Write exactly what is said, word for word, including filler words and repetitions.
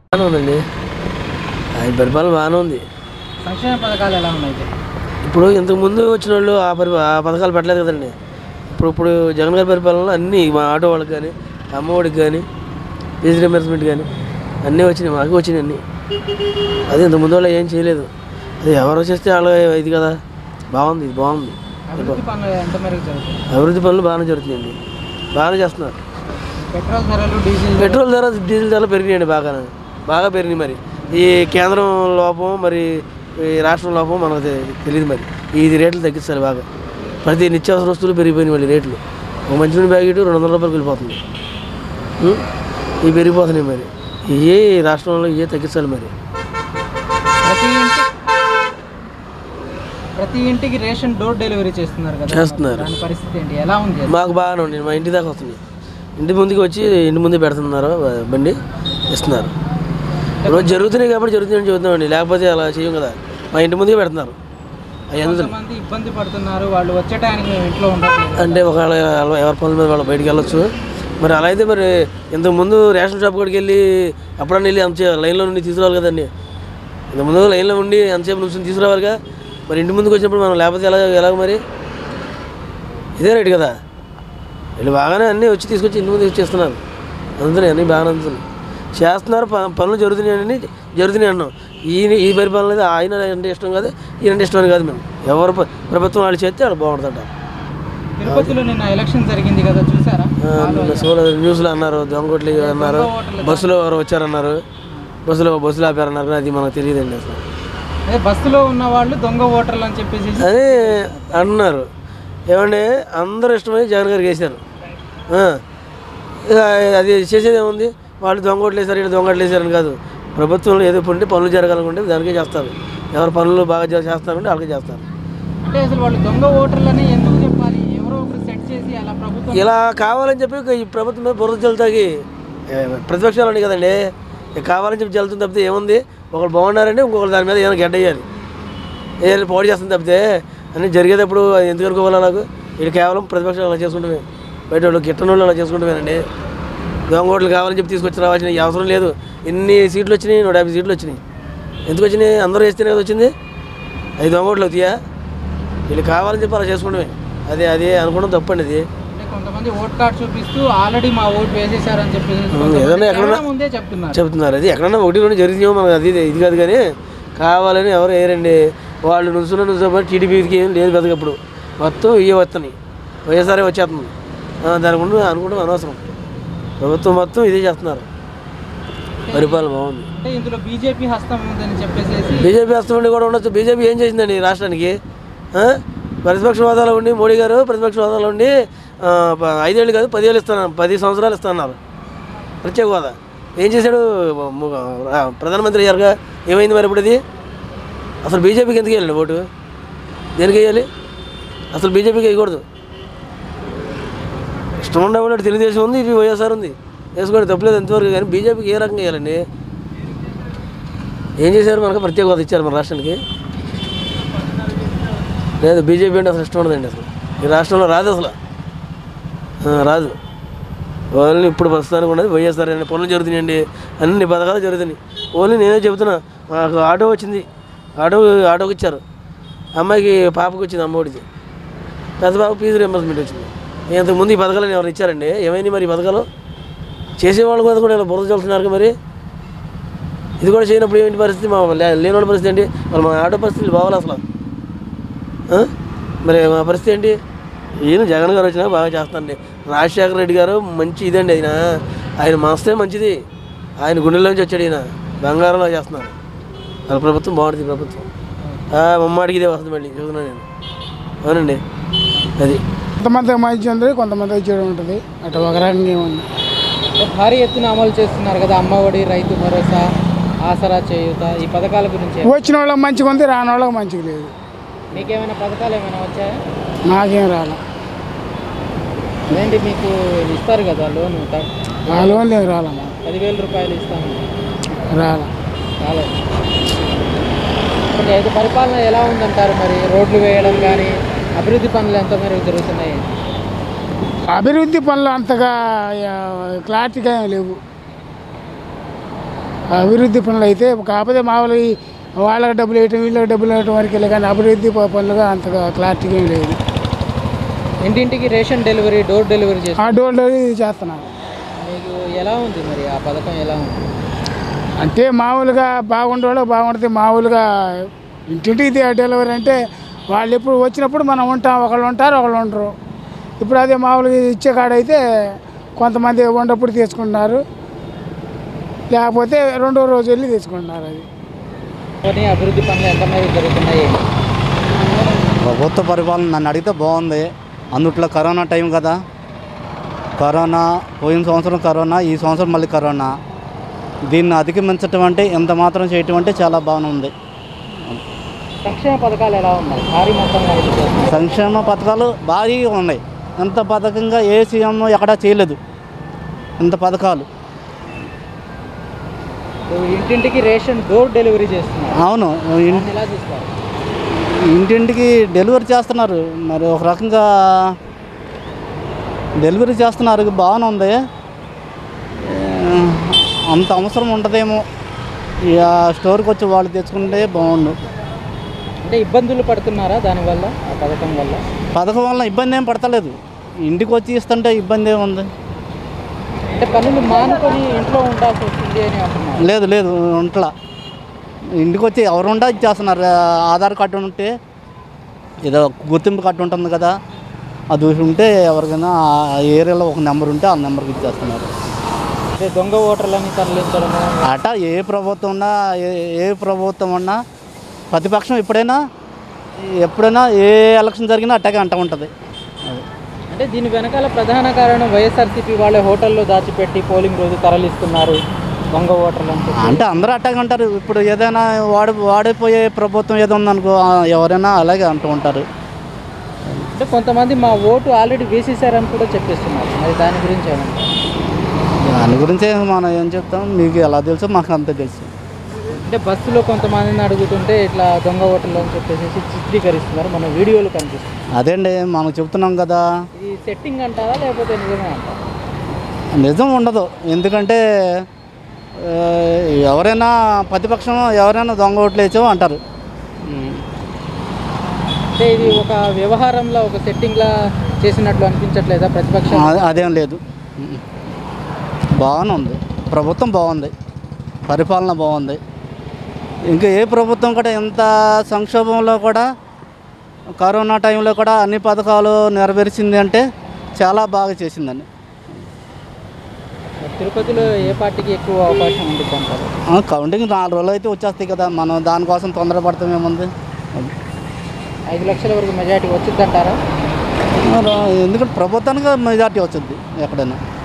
బాగానే ఉందండి. ఆయన పరిపాలన బాగానే ఉంది. సంక్షేమ పథకాలు ఎలా ఉన్నాయి? ఇప్పుడు ఇంతకుముందు వచ్చిన వాళ్ళు ఆ పరి ఆ పథకాలు పెట్టలేదు కదండి. ఇప్పుడు ఇప్పుడు జగన్ గారి పరిపాలనలో అన్నీ మా ఆటో వాళ్ళకి కానీ, అమ్మఒడికి కానీ, ఫీజు రీయింబర్స్మెంట్ కానీ అన్నీ వచ్చినాయి. మాకు వచ్చినాయి అన్నీ. అది ఇంతకుముందు వాళ్ళు ఏం చేయలేదు. అది ఎవరు చేస్తే వాళ్ళు ఇది కదా. బాగుంది, ఇది బాగుంది. అభివృద్ధి పనులు ఎంత మేరకు జరుగుతుంది? అభివృద్ధి పనులు బాగానే జరుగుతున్నాయండి. బాగానే చేస్తున్నారు. పెట్రోల్ ధరలు, డీజిల్ పెట్రోల్ ధర డీజిల్ ధరలు పెరిగినాయండి. బాగా బాగా పెరిగినాయి. మరి ఈ కేంద్రం లోపం, మరి ఈ రాష్ట్రం లోపం మనకు తెలియదు. మరి ఈ రేట్లు తగ్గిస్తారు బాగా. ప్రతి నిత్యావసర వస్తువులు పెరిగిపోయినాయి. మళ్ళీ రేట్లు ఒక మంచినీటి ప్యాకెట్ రెండు వందల రూపాయలకి వెళ్ళిపోతుంది. ఇవి పెరిగిపోతున్నాయి. మరి ఇవే రాష్ట్రంలో ఇవే తగ్గించాలి. మరి ప్రతి ఇంటి ప్రతి ఇంటికి రేషన్ డోర్ డెలివరీ చేస్తున్నారు కదా, చేస్తున్నారు. దాని పరిస్థితి ఏంటి, ఎలా ఉంది? మాకు బాగానే ఉంది. మా ఇంటి దాకా వస్తుంది. ఇంటి ముందుకు వచ్చి ఇంటి ముందు పెడుతున్నారు, బండి ఇస్తున్నారు. రోజు జరుగుతున్నాయి కాబట్టి జరుగుతున్నాయని చెబుతున్నామండి. లేకపోతే అలా చేయం కదా. మా ఇంటి ముందుకే పెడుతున్నారు. అవి ఎంతమంది ఇబ్బంది పడుతున్నారు, వాళ్ళు వచ్చే టైంకి మేము ఇంట్లో ఉండట్లేదు అంటే ఒకవేళ ఎవరి పనుల మీద వాళ్ళు బయటికి వెళ్ళొచ్చు. మరి అలా అయితే మరి ఇంతకుముందు రేషన్ షాప్ కాడికి వెళ్ళి అప్పుడన్నా వెళ్ళి అంత లైన్లో నుండి తీసుకురావాలి కదండి. ఇంతకుముందు లైన్లో ఉండి అంతసేపు నుంచి తీసుకురావాలిగా. మరి ఇంటి ముందుకు వచ్చినప్పుడు మనం లేకపోతే ఎలా ఎలాగ మరి ఇదే రేటు కదా. వీళ్ళు బాగానే అన్నీ వచ్చి తీసుకొచ్చి ఇంటి ముందు చేస్తున్నారు. అందుతున్నాయి అన్నీ బాగానే అందుతున్నాయి, చేస్తున్నారు. పనులు జరుగుతున్నాయని జరుగుతున్నాయి అన్నాం. ఈయన ఈ పరిపాలన అనేది ఆయన అంటే ఇష్టం కాదు, ఈయనంటే ఇష్టం అని కాదు. మేము ఎవరు ప్రభుత్వం వాళ్ళు చేస్తే వాళ్ళు బాగుంటుంటారు. తిరుపతిలో నిన్న ఎలక్షన్ జరిగింది కదా, చూసారా? న్యూస్లో అన్నారు దొంగోట్లు అన్నారు, బస్సులో ఎవరు వచ్చారన్నారు, బస్సులో బస్సులు ఆపారన్నారు. అది మనకు తెలియదండి అసలు. అదే బస్సులో ఉన్న వాళ్ళు దొంగ ఓటర్లు అని చెప్పేసి అదే అంటున్నారు. ఏమంటే అందరూ ఇష్టమై జగన్ గారికి వేశారు. అది చేసేది ఏముంది, వాళ్ళు దొంగోట్లు వేశారు, ఇక్కడ దొంగట్లు వేశారని కాదు. ప్రభుత్వంలో ఏదో ఉంటే పనులు జరగాలనుకుంటే దానికే చేస్తారు. ఎవరు పనులు బాగా చేస్తారంటే వాళ్ళకే చేస్తారు. అంటే అసలు వాళ్ళు దొంగ ఓటర్లని ఎందుకు చెప్పాలి? ఎవరో ఒకరు సెట్ చేసి అలా ప్రభుత్వం ఇలా కావాలని చెప్పి ఈ ప్రభుత్వం మీద బురద జల్లుతాకి ప్రతిపక్షాలు ఉన్నాయి కదండి. కావాలని చెప్పి జల్లుతుంది తప్పితే ఏముంది? ఒకరు బాగున్నారంటే ఇంకొకరు దాని మీద ఏమైనా గడ్డ వేయాలి, ఏదైనా పోటీ చేస్తుంది తప్పితే అన్నీ జరిగేటప్పుడు అది ఎందుకు అనుకోవాలి? నాకు ఇది కేవలం ప్రతిపక్షాలు అలా చేసుకుంటామే, బయట వాళ్ళు గిట్టని వాళ్ళు అలా చేసుకుంటామేనండి. దొంగ ఓట్లు కావాలని చెప్పి తీసుకొచ్చి రావాల్సిన అవసరం లేదు. ఎన్ని సీట్లు వచ్చినాయి? నూట యాభై సీట్లు వచ్చినాయి. ఎందుకు వచ్చినాయి? అందరూ వేస్తేనే కదా వచ్చింది. అది దొంగ ఓట్లు అవుతాయా? వీళ్ళు కావాలని చెప్పి అలా చేసుకుంటామే. అదే అదే అనుకోవడం తప్పండి. అది కొంతమంది ఓట్ కార్డు చూపిస్తూ ఆల్రెడీ మా ఓటు వేసేసారని చెప్పి ఏదైనా ఎక్కడన్నా ముందే చెప్తున్నారు చెప్తున్నారు అది ఎక్కడన్నా ఒకటి రెండు జరిగిందేమో మనకు అది ఇది కాదు. కానీ కావాలని ఎవరు వేయరండి. వాళ్ళు నుంచున్న నుంచో టీడీపీకి ఏం లేదు కదా. ఇప్పుడు మొత్తం ఇవే వస్తున్నాయి, వైఎస్ఆర్ఏ వచ్చేస్తుంది. దాని గురించి అనుకోవడం అనవసరం. ప్రభుత్వం మొత్తం ఇదే చేస్తున్నారు. పరిపాలన బాగుంది. అంటే ఇందులో బీజేపీ హస్తం ఉందని చెప్పేసి బీజేపీ హస్తం ఉండి కూడా ఉండొచ్చు. బీజేపీ ఏం చేసిందండి రాష్ట్రానికి? ప్రతిపక్ష హోదాలో ఉండి మోడీ గారు ప్రతిపక్ష హోదాలో ఉండి ఐదేళ్ళు కాదు పదివేలు ఇస్తున్నారు, పది సంవత్సరాలు ఇస్తున్నారు ప్రత్యేక హోదా. ఏం చేశాడు? ప్రధానమంత్రి అయ్యారుగా. ఏమైంది మరి ఇప్పుడు? అది అసలు బీజేపీకి ఎందుకు వేయాలండి ఓటు? దేనికి వేయాలి? అసలు బీజేపీకి వేయకూడదు. ఇష్టం ఉండేవాళ్ళు తెలుగుదేశం ఉంది, ఇది వైఎస్ఆర్ ఉంది, వేసుకోండి, తప్పలేదు ఎంతవరకు. కానీ బీజేపీకి ఏ రకంగా వేయాలండి? ఏం చేశారు? మనకు ప్రత్యేక హోదా ఇచ్చారు మన రాష్ట్రానికి? లేదు, బీజేపీ అంటే అసలు ఇష్టం ఉండదండి. అసలు ఈ రాష్ట్రంలో రాదు, అసలు రాదు. ఓన్లీ ఇప్పుడు ప్రస్తుతానికి ఉన్నది వైఎస్ఆర్ అనే పనులు జరుగుతున్నాయండి. అన్ని పథకాలు జరుగుతున్నాయి. ఓన్లీ నేనే చెబుతున్నా, మాకు ఆటో వచ్చింది, ఆటో ఆటోకి ఇచ్చారు. అమ్మాయికి పాపకి వచ్చింది, అమ్మఒడికి. పెద్ద పాపకు ఫీజు రీయింబర్స్మెంట్ వచ్చింది. ఇంతకుముందు ఈ పథకాలను ఎవరు ఇచ్చారండి? ఏమైంది మరి ఈ పథకాలు? చేసేవాళ్ళు కూడా కూడా ఇలా బురద చల్లుతున్నారు మరి. ఇది కూడా చేయనప్పుడు ఏంటి పరిస్థితి? మా లేని వాళ్ళ పరిస్థితి ఏంటి? మరి మా ఆటో పరిస్థితులు బావాలి అసలు. మరి మా పరిస్థితి ఏంటి? ఈయన జగన్ గారు వచ్చినా బాగా చేస్తానండి. రాజశేఖర రెడ్డి గారు మంచి ఇదండి. ఆయన ఆయన మనస్తే మంచిది. ఆయన గుండెల్లోంచి వచ్చాడు. ఈయన బంగారంలో చేస్తున్నారు. వాళ్ళ ప్రభుత్వం బాగుంటుంది. ప్రభుత్వం మమ్మాడికి ఇదే వస్తుంది. మళ్ళీ చూస్తున్నాను నేను. అవునండి. అది కొంతమంది మంచి ఉంటుంది, కొంతమంది చెడు ఉంటుంది. అటు ఒక రకంగా ఏముంది. భారీ ఎత్తున అమలు చేస్తున్నారు కదా, అమ్మఒడి, రైతు భరోసా, ఆసరా చేయూత, ఈ పథకాల గురించి. వచ్చిన వాళ్ళకి మంచిగా ఉంది, రాని వాళ్ళకి మంచిగా లేదు. మీకేమైనా పథకాలు ఏమైనా వచ్చాయా? నాకేం రాలే. అదేంటి మీకు ఇస్తారు కదా లోన్? ఆ లోన్ లేదు, రాలమ్మా. పదివేల రూపాయలు ఇస్తాను, రాలే రాలేదు. అయితే పరిపాలన ఎలా ఉందంటారు? మరి రోడ్లు వేయడం కానీ అభివృద్ధి పనులు ఎంత మేరకు జరుగుతున్నాయి? అభివృద్ధి పనులు అంతగా క్లారిటీగా లేవు. అభివృద్ధి పనులు అయితే కాకపోతే మామూలు ఈ వాళ్ళకి డబ్బులు వేయటం వీళ్ళకి డబ్బులు వేయటం వరకు వెళ్ళి కానీ అభివృద్ధి ప- పనులుగా అంతగా క్లారిటీగా ఏం లేదు. ఇంటింటికి రేషన్ డెలివరీ డోర్ డెలివరీ చేసి ఆ డోర్ డెలివరీ చేస్తున్నారు. మీకు ఎలా ఉంది మరి ఆ పథకం ఎలా ఉంది? అంటే మామూలుగా బాగుండే వాళ్ళకి బాగుంటుంది. మామూలుగా ఇంటింటికి దే- డెలివరీ అంటే వాళ్ళు ఎప్పుడు వచ్చినప్పుడు మనం ఉంటాం, ఒకళ్ళు ఉంటారు ఒకళ్ళు ఉండరు. ఇప్పుడు అదే మామూలుగా ఇచ్చే కాడైతే కొంతమంది వండప్పుడు తీసుకుంటున్నారు, లేకపోతే రెండో రోజు వెళ్ళి తీసుకుంటున్నారు. అది కొన్ని అభివృద్ధి పనులు ఎంత మేరకు జరుగుతున్నాయి? ప్రభుత్వ పరిపాలన నన్ను అడిగితే బాగుంది. అందుట్లో కరోనా టైం కదా, కరోనా పోయిన సంవత్సరం కరోనా, ఈ సంవత్సరం మళ్ళీ కరోనా. దీన్ని అధిగమించటం అంటే ఎంత మాత్రం చేయటం అంటే చాలా బాగుంది. సంక్షేమ పథకాలు ఎలా ఉన్నాయి? భారీ మొత్తంలో అమలు చేస్తున్నారు. సంక్షేమ పథకాలు భారీగా ఉన్నాయి. ఎంత పథకంగా ఏ సీఎం ఎక్కడా చేయలేదు ఇంత పథకాలు. ఇంటింటికి రేషన్ డోర్ డెలివరీ చేస్తున్నారు. అవును, ఇన్- దాన్ని ఎలా చూస్తారు? ఇంటింటికి డెలివరీ చేస్తున్నారు. మరి ఒక రకంగా డెలివరీ చేస్తున్నారు, బాగానే ఉంది. ఆ, అంత అవసరం ఉంటుందేమో, ఇక స్టోర్కి వచ్చి వాళ్ళు తెచ్చుకుంటే బాగుండు. అంటే ఇబ్బందులు పడుతున్నారా దానివల్ల, ఆ పథకం వల్ల? పథకం వల్ల ఇబ్బంది ఏం పడతలేదు, ఇంటికి వచ్చి ఇస్తుంటే ఇబ్బంది ఏముంది. అంటే పనులు మానుకొని ఇంట్లో ఉండాల్సి వస్తుంది అని అంటున్నారు. లేదు లేదు ఉంట్లా ఇంటికి వచ్చి ఎవరు ఉండా ఇచ్చేస్తున్నారు. ఆధార్ కార్డు ఉంటే ఏదో గుర్తింపు కార్డు ఉంటుంది కదా, అది ఉంటే ఎవరికైనా ఆ ఏరియాలో ఒక నెంబర్ ఉంటే ఆ నెంబర్కి ఇచ్చేస్తున్నారు. అంటే దొంగ ఓటర్లని తరలించడము. అట ఏ ప్రభుత్వం ఉన్నా ఏ ఏ ప్రభుత్వం ఉన్నా ప్రతిపక్షం ఎప్పుడైనా ఎప్పుడైనా ఏ ఎలక్షన్ జరిగినా అట్టగే అంటూ ఉంటుంది. అది అంటే దీని వెనకాల ప్రధాన కారణం వైఎస్ఆర్సీపీ వాళ్ళే హోటల్లో దాచిపెట్టి పోలింగ్ రోజు తరలిస్తున్నారు దొంగ ఓటర్లు అని చెప్పి. అంటే అందరూ అట్టగే అంటారు. ఇప్పుడు ఏదైనా వాడి వాడిపోయే ప్రభుత్వం ఏదో ఉందనుకో, ఆ, ఎవరైనా అలాగే అంటూ ఉంటారు. అంటే కొంతమంది మా ఓటు ఆల్రెడీ వేసేసారని కూడా చెప్పేస్తున్నారు. మరి దాని గురించి ఏమంటారు? దాని గురించి మనం ఏం చెప్తాం, మీకు ఎలా తెలుసో మాకు అంతే తెలుసు. అంటే బస్సులో కొంతమందిని అడుగుతుంటే ఇట్లా దొంగ ఓటర్లు అని చెప్పేసి చిత్రీకరిస్తున్నారు, మన వీడియోలు కనిపిస్తుంది. అదే అండి మనం చెప్తున్నాం కదా, ఇది సెట్టింగ్ అంటారా లేకపోతే నిజమే అంటారా? నిజం ఉండదు. ఎందుకంటే ఆ, ఎవరైనా ప్రతిపక్షం ఎవరైనా దొంగ ఓట్లు వేసావు అంటారు. అంటే ఇది ఒక వ్యవహారంలో ఒక సెట్టింగ్లా చేసినట్లు అనిపించట్లేదా ప్రతిపక్షం? అ- అదేం లేదు, బాగానే ఉంది. ప్రభుత్వం బాగుంది, పరిపాలన బాగుంది. ఇంకా ఏ ప్రభుత్వం కూడా ఎంత సంక్షోభంలో కూడా కరోనా టైంలో కూడా అన్ని పథకాలు నెరవేర్చింది అంటే చాలా బాగా చేసిందండి. తిరుపతిలో ఏ పార్టీకి ఎక్కువ అవకాశం ఉంటుంది అంటారు? ఆ, కౌంటింగ్ నాలుగు రోజులు అయితే వచ్చేస్తాయి కదా, మనం దానికోసం తొందరపడతాం ఏముంది. ఐదు లక్షల వరకు మెజారిటీ వచ్చిందంటారా? ఎందుకంటే ప్రభుత్వానికి మెజార్టీ వచ్చింది ఎక్కడైనా.